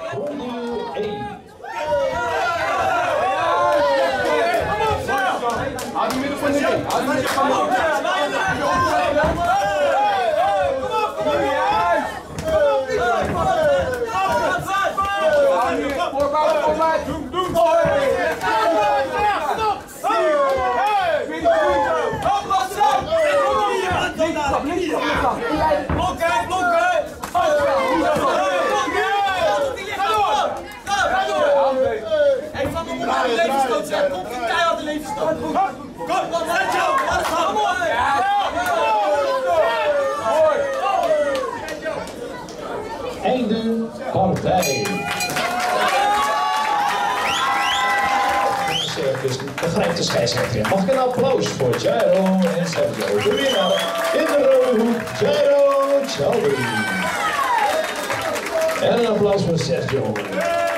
Hou die midden van de ring. Hou die midden van de ring. Einde partij. Begrijpt de scheidsrechter. Mag ik een applaus voor Jairo en Sergio, de winnaar in de rode hoek, Jairo Chowdhury. En een applaus voor Sergio.